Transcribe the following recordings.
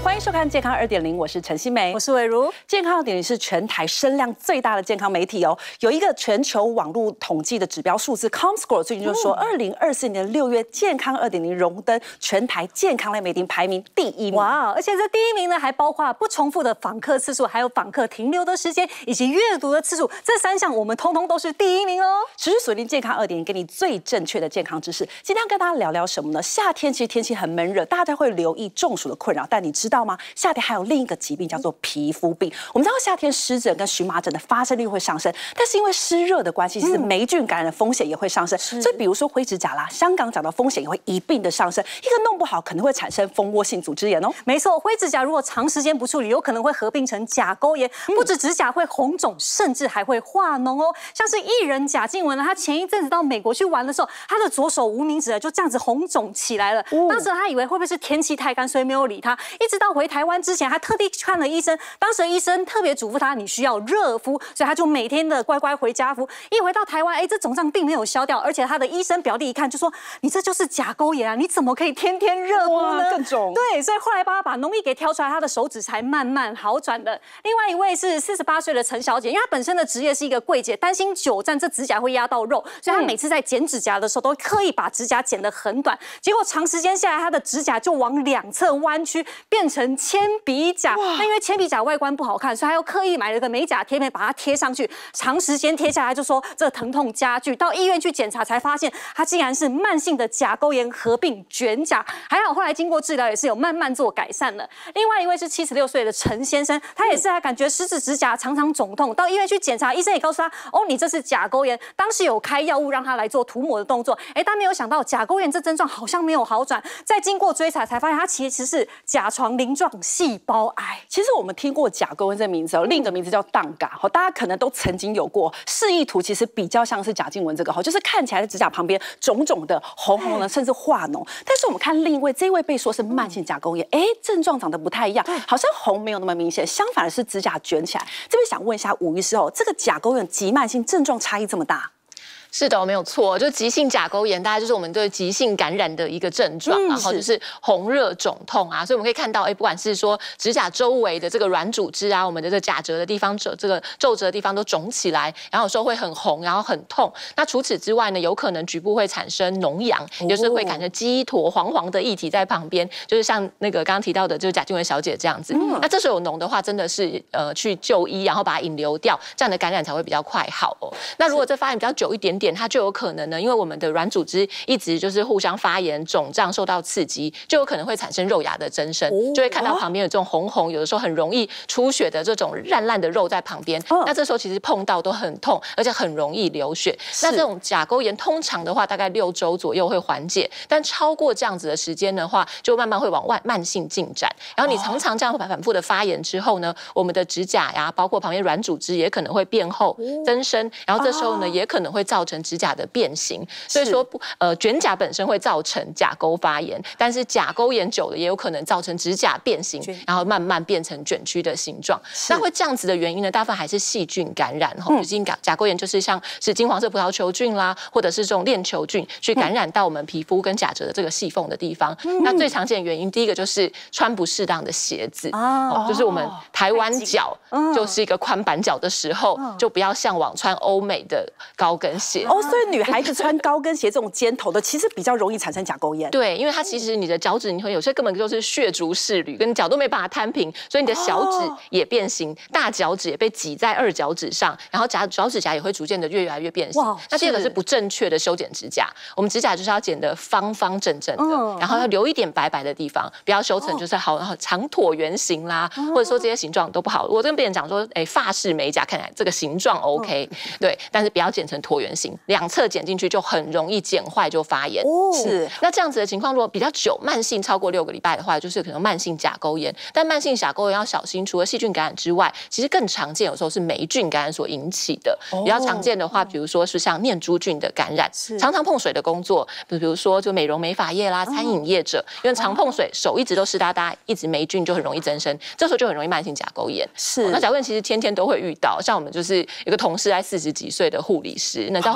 欢迎收看《健康2.0》，我是陈欣梅， 我是伟如。 健康2.0是全台声量最大的健康媒体哦。有一个全球网络统计的指标数字 ，Comscore 最近就说，2024年6月，健康2.0荣登全台健康类媒体排名第1名。 哇！而且这第1名呢，还包括不重复的访客次数，还有访客停留的时间，以及阅读的次数，这3项我们通通都是第1名哦。 持续锁定健康2.0，给你最正确的健康知识。今天要跟大家聊聊什么呢？夏天其实天气很闷热，大家会留意中暑的困扰，但你知道吗？夏天还有另一个疾病叫做皮肤病。我们知道夏天湿疹跟荨麻疹的发生率会上升，但是因为湿热的关系，其实霉菌感染的风险也会上升。所以比如说灰指甲啦、香港脚的风险也会一并的上升。一个弄不好可能会产生蜂窝性组织炎哦。 没错，灰指甲如果长时间不处理，有可能会合并成甲沟炎，不止指甲会红肿，甚至还会化脓哦。像是艺人贾静雯呢，她前一阵子到美国去玩的时候，她的左手无名指就这样子红肿起来了。当时她以为会不会是天气太干，所以没有理她。一直到回台湾之前，她特地去看了医生，当时医生特别嘱咐她，你需要热敷，所以她就每天的乖乖回家敷。一回到台湾，这肿胀并没有消掉，而且她的医生表弟一看就说，你这就是甲沟炎啊，你怎么可以天天热敷呢？ 更肿。 对，所以后来帮她把脓液给挑出来，她的手指才慢慢好转的。另外一位是48岁的陈小姐，因为她本身的职业是一个柜姐，担心久站这指甲会压到肉，所以她每次在剪指甲的时候都刻意把指甲剪得很短，结果长时间下来，她的指甲就往2侧弯曲，变成铅笔甲。那因为铅笔甲外观不好看，所以她又刻意买了个美甲贴片把它贴上去，长时间贴下来就说这疼痛加剧，到医院去检查才发现她竟然是慢性的甲沟炎合并卷甲，还好后来经过治疗也是有慢慢做改善了。另外一位是76岁的陈先生，他也是感觉食指指甲常常肿痛，到医院去检查，医生也告诉他，你这是甲沟炎，当时有开药物让他来做涂抹的动作，但没有想到甲沟炎这症状好像没有好转，再经过追查才发现他其实是甲床鳞状细胞癌。 其实我们听过甲沟炎这名字哦，另一个名字叫荡嘎，大家可能都曾经有过。示意图其实比较像是贾静雯这个，就是看起来的指甲旁边肿肿的、红红的，甚至化脓。但是我们看另一位，这一位被说是慢性甲沟炎，症状长得不太一样，好像红没有那么明显，相反的是指甲卷起来。这边想问一下吴医师这个甲沟炎急慢性症状差异这么大？ 是的，没有错，就急性甲沟炎，大概就是我们对急性感染的一个症状，然后就是红热肿痛啊，所以我们可以看到，不管是说指甲周围的这个软组织啊，我们的这个甲折的地方、这个皱褶的地方都肿起来，然后有时候会很红，然后很痛。那除此之外呢，有可能局部会产生脓疡，也就是会感觉积一坨黄黄的液体在旁边，就是像那个刚刚提到的，就是贾静雯小姐这样子。那这时候有脓的话，真的是去就医，然后把它引流掉，这样的感染才会比较快好哦。那如果这发炎比较久一点，它就有可能呢，因为我们的软组织一直就是互相发炎、肿胀，受到刺激，就有可能会产生肉芽的增生，就会看到旁边有这种红红，有的时候很容易出血的这种烂烂的肉在旁边。那这时候其实碰到都很痛，而且很容易流血。那这种甲沟炎通常的话，大概6周左右会缓解，但超过这样子的时间的话，就慢慢会往慢性进展。然后你常常这样反复的发炎之后呢，我们的指甲呀，包括旁边软组织也可能会变厚、增生，然后这时候呢，也可能会造成指甲的变形。所以说卷甲本身会造成甲沟发炎，但是甲沟炎久了也有可能造成指甲变形，然后慢慢变成卷曲的形状。那会这样子的原因呢，大部分还是细菌感染。甲沟炎就是像是金黄色葡萄球菌啦，或者是这种链球菌去感染到我们皮肤跟甲折的这个细缝的地方。那最常见的原因，第一个就是穿不适当的鞋子，就是我们台湾脚就是一个宽板脚的时候，就不要向往穿欧美的高跟鞋。 所以女孩子穿高跟鞋这种尖头的，其实比较容易产生甲沟炎。 对，因为它其实你的脚趾，你会有些根本就是血足赤履，跟你脚都没办法摊平，所以你的小指也变形，大脚趾也被挤在2脚趾上，然后脚趾甲也会逐渐的越来越变形。那第二个是不正确的修剪指甲，我们指甲就是要剪得方方正正的，然后要留一点白白的地方，不要修成就是好长椭圆形啦，或者说这些形状都不好。我跟别人讲说，法式美甲看起来这个形状 OK，对，但是不要剪成椭圆形，2侧剪进去就很容易剪坏，就发炎。 是。 那这样子的情况，如果比较久，慢性超过6个礼拜的话，就是可能慢性甲沟炎。但慢性甲沟炎要小心，除了细菌感染之外，其实更常见有时候是霉菌感染所引起的。比较常见的话，比如说是像念珠菌的感染，常常碰水的工作，比如说就美容美发业啦、餐饮业者，因为常碰水，手一直都湿哒哒，一直霉菌就很容易增生，这时候就很容易慢性甲沟炎。 是。 那甲沟炎其实天天都会遇到，像我们就是有个同事，40几岁的护理师，那知道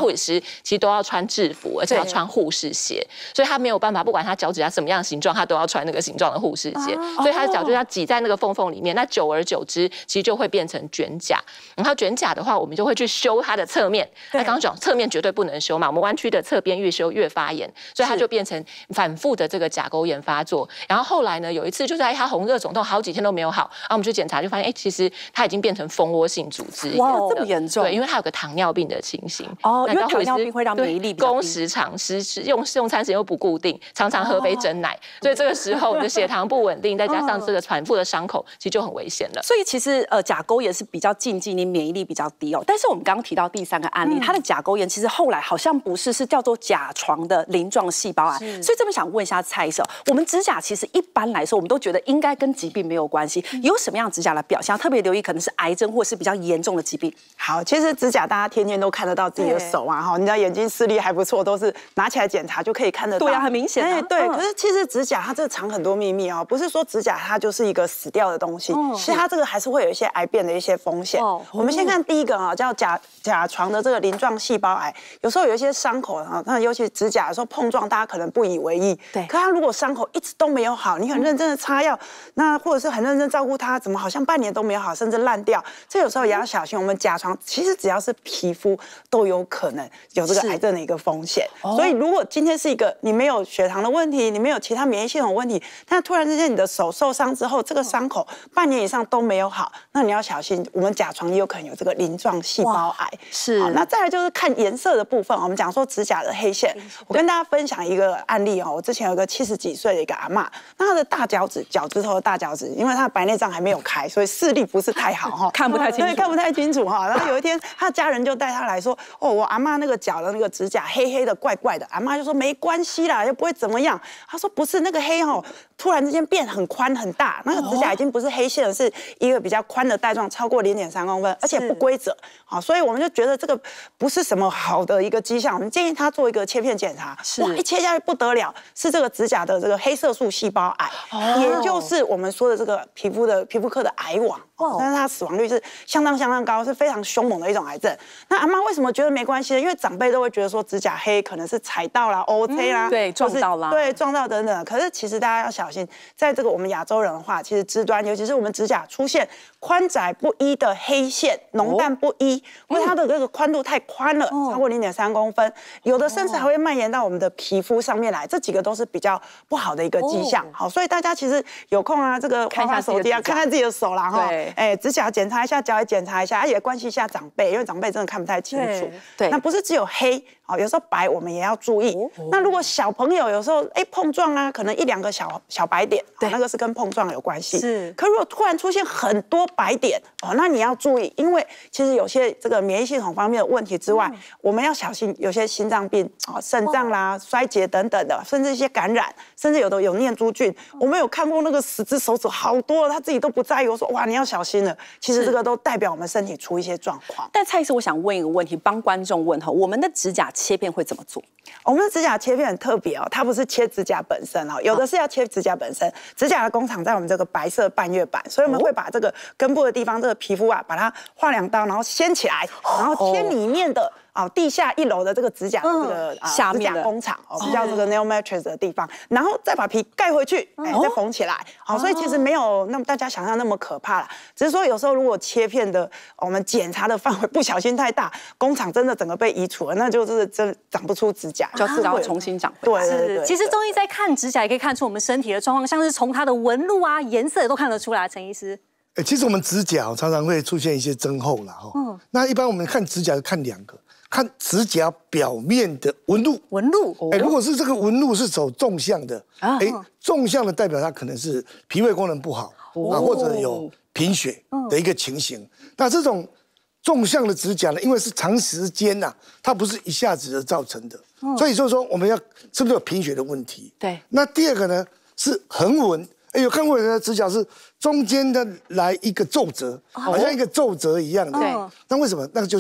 护理师其实都要穿制服，而且要穿护士鞋，所以他没有办法，不管他脚趾甲什么样的形状，他都要穿那个形状的护士鞋，所以他的脚就要挤在那个缝缝里面。那久而久之，其实就会变成卷甲。然后卷甲的话，我们就会去修它的侧面。那刚刚讲侧面绝对不能修嘛，我们弯曲的侧边越修越发炎，所以它就变成反复的这个甲沟炎发作。然后后来呢，有一次就在他红热肿痛好几天都没有好，然后我们去检查就发现，其实它已经变成蜂窝性组织炎。 哇，这么严重？ 对，因为它有个糖尿病的情形。 哦，因为糖尿病会让免疫力比较低， 工时长，用餐时间又不固定，常常喝杯珍奶，所以这个时候你的血糖不稳定，再加上这个反复的伤口，其实就很危险了。 所以其实甲沟炎是比较禁忌，你免疫力比较低哦。但是我们刚刚提到第3个案例，它的甲沟炎其实后来好像不是，是叫做甲床的鳞状细胞癌。所以这边想问一下蔡医生，我们指甲其实一般来说，我们都觉得应该跟疾病没有关系，有什么样指甲的表现？特别留意可能是癌症或是比较严重的疾病。 好，其实指甲大家天天都看得到自己的手啊，哈，你的眼睛视力还不错，都是拿起来检查就可以看得到。 对啊，很明显啊。 对。可是其实指甲它这藏很多秘密哦，不是说指甲它就是一个死掉的东西，其实它这个还是会有一些癌变的一些风险。我们先看第一个啊，叫甲床的这个鳞状细胞癌，有时候有一些伤口啊，那尤其指甲有时候碰撞，大家可能不以为意。对。可它如果伤口一直都没有好，你很认真的擦药，那或者是很认真照顾它，怎么好像半年都没有好，甚至烂掉，这有时候也要小心。我们甲床其实只要是皮肤都有可能有这个癌症的一个风险。所以如果今天是一个你没有血糖的问题，你没有其他免疫系统问题，但突然之间你的手受伤之后，这个伤口半年以上都没有好，那你要小心，我们甲床也有可能有这个鳞状细胞癌。 是。 好，那再来就是看颜色的部分，我们讲说指甲的黑线，我跟大家分享一个案例哦。我之前有个70几岁的一个阿嬷，那她的大脚趾头的大脚趾，因为她的白内障还没有开，所以视力不是太好哈， 看不太清楚， 对，看不太清楚哈。然后有一天，她家人就带她来说，哦，我阿嬷那个脚的那个指甲黑黑的、怪怪的。阿嬷就说没关系啦，又不会怎么样。她说不是，那个黑哦，突然之间变很宽很大，那个指甲已经不是黑线了，是一个比较宽的带状，超过0.3公分，而且不规则。好，所以我们就觉得这个不是什么好的一个迹象，我们建议她做一个切片检查。哇，一切下去不得了，是这个指甲的这个黑色素细胞癌，也就是我们说的这个皮肤科的癌王。但是它死亡率是相当高，是非常凶猛的一种癌症。那阿嬷为什么觉得没关系呢？因为长辈都会觉得说指甲黑可能是踩到啦、OK 啦， 对，撞到啦， 对，撞到等等。可是其实大家要小心，在这个我们亚洲人的话，其实肢端，尤其是我们指甲出现宽窄不一的黑线，浓淡不一，因为它的这个宽度太宽了，超过0.3公分，有的甚至还会蔓延到我们的皮肤上面来，这几个都是比较不好的一个迹象。好，所以大家其实有空啊，这个滑滑手机啊，看看自己的手啦，哈。指甲检查一下，脚也检查一下，也关系一下长辈，因为长辈真的看不太清楚。对，那不是只有黑，有时候白我们也要注意。那如果小朋友有时候碰撞啊，可能1、2个小白点，那个是跟碰撞有关系。是。可如果突然出现很多白点，那你要注意，因为其实有些这个免疫系统方面的问题之外，我们要小心有些心脏病、肾脏啦、衰竭等等的，甚至一些感染，甚至有的有念珠菌。我们有看过那个10只手指好多，他自己都不在意。我说哇，你要小心了。其实这个都代表我们身体出一些状况。 但蔡医师，我想问一个问题，帮观众问哈，我们的指甲切片会怎么做？ 我们的指甲切片很特别哦，它不是切指甲本身哦，有的是要切指甲本身。指甲的工厂在我们这个白色半月板，所以我们会把这个根部的地方，这个皮肤啊，把它划2刀，然后掀起来，然后切里面的。地下1楼的这个指甲的这个下面指甲工厂比较这个 nail matrix 的地方，然后再把皮盖回去，再缝起来。好，所以其实没有那么大家想象那么可怕啦，只是说有时候如果切片的我们检查的范围不小心太大，工厂真的整个被移除了，那就是真长不出指甲， 就是要重新长回来。 对， 其实中医在看指甲也可以看出我们身体的状况，像是从它的纹路啊、颜色都看得出来。陈医师。 其实我们指甲常常会出现一些增厚啦，那一般我们看指甲看2个。看指甲表面的纹路，如果是这个纹路是走纵向的，纵向的代表它可能是脾胃功能不好或者有贫血的一个情形。那这种纵向的指甲呢，因为是长时间它不是一下子造成的，所以就是说我们要是不是有贫血的问题？ 对。 那第2个呢是横纹，有看过人的指甲是中间的来一个皱褶，好像一个皱褶一样的。对。那为什么？那个就是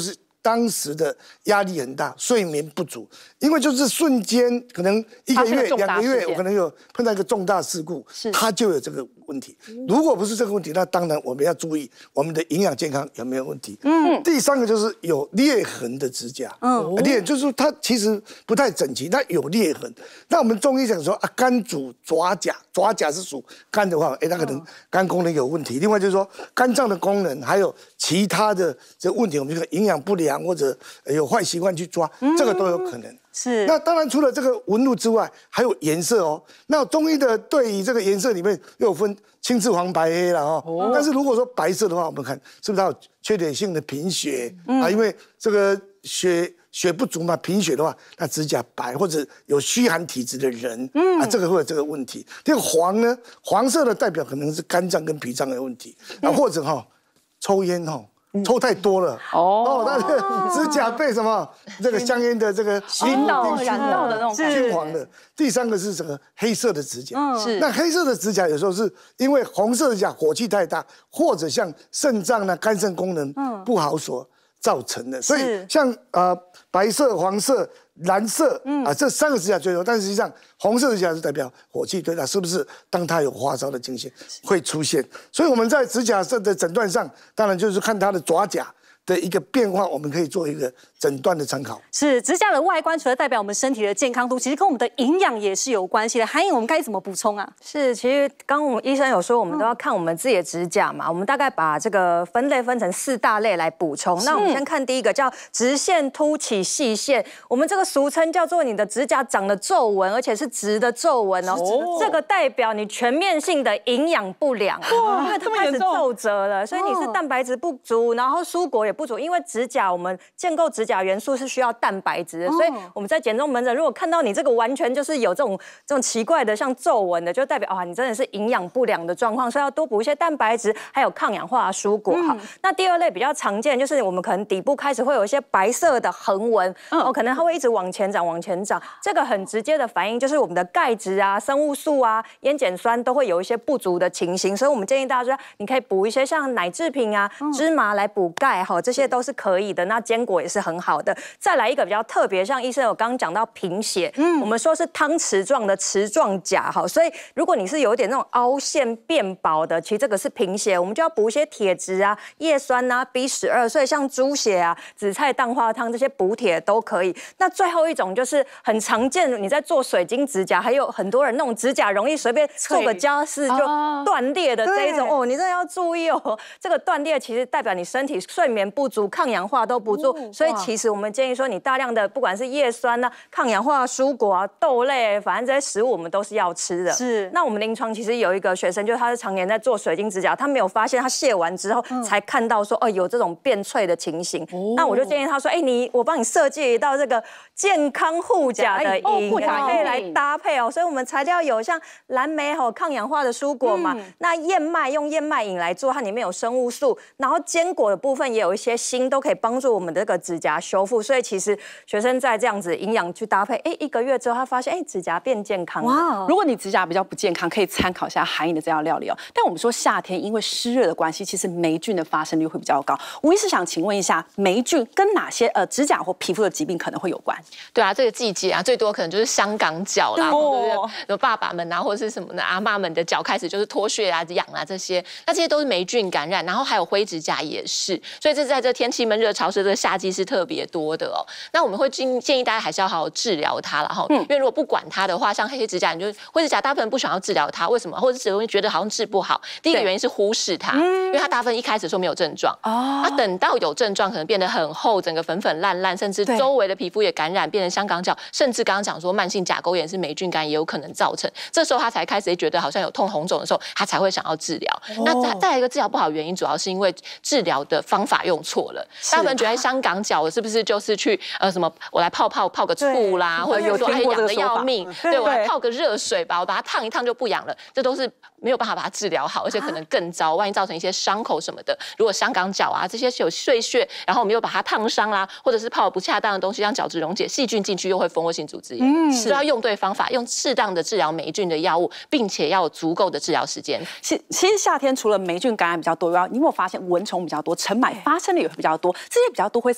当时的压力很大，睡眠不足，因为就是瞬间可能1个月、2个月，我可能有碰到一个重大事故，他就有这个问题。如果不是这个问题，那当然我们要注意我们的营养健康有没有问题。第3个就是有裂痕的指甲，裂痕就是说它其实不太整齐，它有裂痕。那我们中医讲说啊，肝主爪甲，爪甲是属肝的话，那可能肝功能有问题。另外就是说肝脏的功能还有其他的这个问题，我们这个营养不良或者有坏习惯去抓，这个都有可能。 是。 那当然除了这个纹路之外，还有颜色哦。那中医的对于这个颜色里面又有分青赤黄白黑了哦。但是如果说白色的话，我们看是不是它有缺铁性的贫血啊？因为这个血不足嘛，贫血的话，那指甲白或者有虚寒体质的人，这个会有这个问题。这个黄呢，黄色的代表可能是肝脏跟脾脏的问题，或者抽烟抽太多了那个指甲被什么这个香烟的这个熏到染到的那种熏黄的。第3个是这个黑色的指甲，那黑色的指甲有时候是因为红色的指甲火气太大，或者像肾脏呢肝肾功能不好所造成的。所以像白色、黄色、蓝色这3个指甲最多，但实际上红色的指甲是代表火气最大，是不是？当它有发烧的情形会出现，所以我们在指甲的诊断上，当然就是看它的爪甲的一个变化，我们可以做一个诊断的参考。 是指甲的外观，除了代表我们身体的健康度，其实跟我们的营养也是有关系的。韩颖，我们该怎么补充啊？ 是，其实刚我们医生有说，我们都要看我们自己的指甲嘛。我们大概把这个分类分成4大类来补充。那我们先看第一个，叫直线、凸起、细线。我们这个俗称叫做你的指甲长了皱纹，而且是直的皱纹哦。这个代表你全面性的营养不良，因为它开始皱褶了，所以你是蛋白质不足，然后蔬果也不足。因为指甲我们建构指甲元素是需要蛋白质的，所以我们在减重门诊如果看到你这个完全就是有这种奇怪的像皱纹的，就代表你真的是营养不良的状况，所以要多补一些蛋白质，还有抗氧化的蔬果。好，那第2类比较常见就是我们可能底部开始会有一些白色的横纹，可能它会一直往前长，往前长。这个很直接的反应就是我们的钙质啊、生物素啊、烟碱酸都会有一些不足的情形，所以我们建议大家说，你可以补一些像奶制品啊、芝麻来补钙，这些都是可以的。那坚果也是很好的。再来一个比较特别，像医生有刚刚讲到贫血，我们说是汤匙状的匙状甲，所以如果你是有一点那种凹陷变薄的，其实这个是贫血，我们就要补一些铁质啊、叶酸啊、B12，所以像猪血啊、紫菜蛋花汤这些补铁都可以。那最后一种就是很常见，你在做水晶指甲，还有很多人那种指甲容易随便做个家事就断裂的这一种你真的要注意哦。这个断裂其实代表你身体睡眠不足、抗氧化都不足，所以其实我们建议说，你大量的不管是叶酸啊、抗氧化蔬果啊、豆类，反正这些食物我们都是要吃的。是。那我们临床其实有一个学生，就是他是常年在做水晶指甲，他没有发现他卸完之后才看到说有这种变脆的情形。那我就建议他说，我帮你设计一道这个健康护甲的饮，可以来搭配哦。所以我们材料有像蓝莓抗氧化的蔬果嘛，那燕麦用燕麦饮来做，它里面有生物素，然后坚果的部分也有一些锌，都可以帮助我们的这个指甲修复。所以其实学生在这样子营养去搭配，1个月之后他发现指甲变健康了。哇！ 如果你指甲比较不健康，可以参考一下韩颖的这道料理哦。但我们说夏天因为湿热的关系，其实霉菌的发生率会比较高。吴医师想请问一下，霉菌跟哪些指甲或皮肤的疾病可能会有关？ 对啊，这个季节最多可能就是香港脚啦，对不对？有爸爸们或者是什么的阿嬷们的脚开始就是脱屑啊、痒啊这些，那这些都是霉菌感染，然后还有灰指甲也是，所以这在这天气闷热潮湿的夏季是特别多的哦。那我们会建议大家还是要好好治疗它了哈，因为如果不管它的话，像黑指甲，你就灰指甲大部分不想要治疗它，为什么？或者是容易觉得好像治不好。第一个原因是忽视它，因为它大部分一开始说没有症状，等到有症状可能变得很厚，整个粉粉烂烂，甚至周围的皮肤也感染，变成香港脚，甚至刚刚讲说慢性甲沟炎是霉菌感也有可能造成。这时候他才开始觉得好像有痛红肿的时候，他才会想要治疗。那再来一个治疗不好的原因，主要是因为治疗的方法用错了。大部分觉得香港脚是不是就是去什么我来泡个醋啦，或者说痒的要命，对我来泡个热水吧，我把它烫一烫就不痒了，这都是没有办法把它治疗好，而且可能更糟，万一造成一些伤口什么的。如果香港脚啊这些有碎屑，然后我们又把它烫伤啦，或者是泡不恰当的东西，让角质溶解，细菌进去又会蜂窝性组织炎。所以要用对方法，用适当的治疗霉菌的药物，并且要有足够的治疗时间。 其实夏天除了霉菌感染比较多，你有没有发现蚊虫比较多，尘螨发生的也会比较多？这些比较多会产生我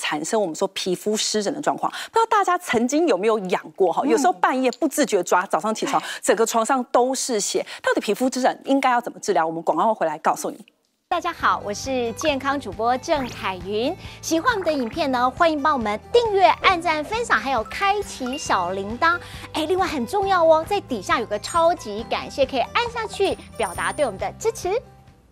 我们说皮肤湿疹的状况。不知道大家曾经有没有痒过哈？有时候半夜不自觉抓，早上起床整个床上都是血。到底皮肤湿疹应该要怎么治疗？我们广告后回来告诉你。 大家好，我是健康主播郑凯云。喜欢我们的影片呢，欢迎帮我们订阅、按赞、分享，还有开启小铃铛。另外很重要哦，在底下有个超级感谢，可以按下去表达对我们的支持。